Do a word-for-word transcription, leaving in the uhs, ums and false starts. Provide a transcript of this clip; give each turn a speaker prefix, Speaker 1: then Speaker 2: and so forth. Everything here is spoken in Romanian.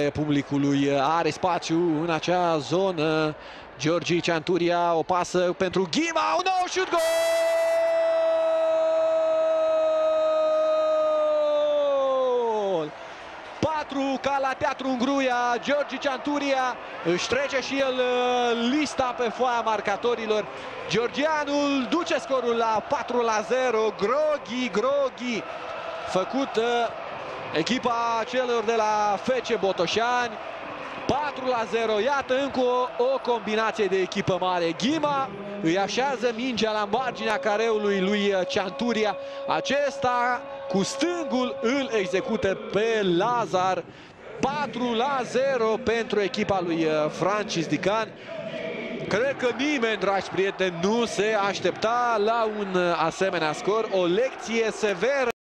Speaker 1: publicului. Are spațiu în acea zonă. Georgi Cianturia, o pasă pentru Ghima, un nou șut, gol! patru ca la Teatru Ungruia. Georgi Cianturia își trece și el lista pe foaia marcatorilor. Georgianul duce scorul la patru la zero. Groghi, Groghi, făcut echipa celor de la F C Botoșani. patru la zero, iată încă o, o combinație de echipă mare. Ghima îi așează mingea la marginea careului lui Cianturia. Acesta cu stângul îl execută pe Lazar. patru la zero pentru echipa lui Francis Dican. Cred că nimeni, dragi prieteni, nu se aștepta la un asemenea scor. O lecție severă.